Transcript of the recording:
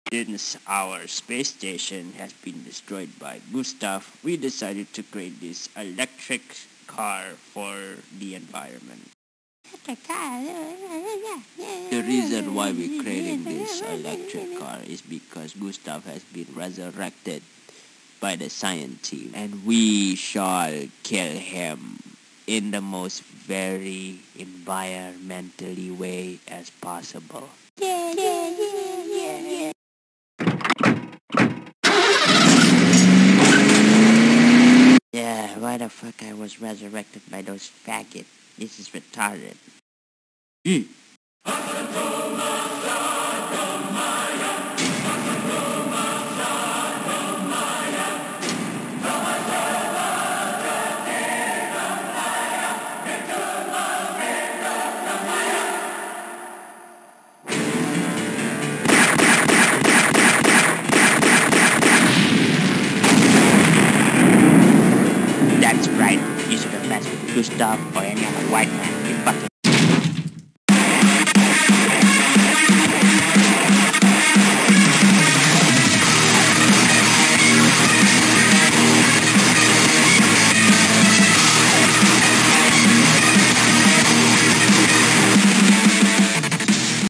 Since our space station has been destroyed by Gustav, we decided to create this electric car for the environment. The reason why we're creating this electric car is because Gustav has been resurrected by the science team, and we shall kill him in the most very environmentally way as possible. Yeah, why the fuck I was resurrected by those faggots? This is retarded. That's right. You should have messed with Gustav or any other white man.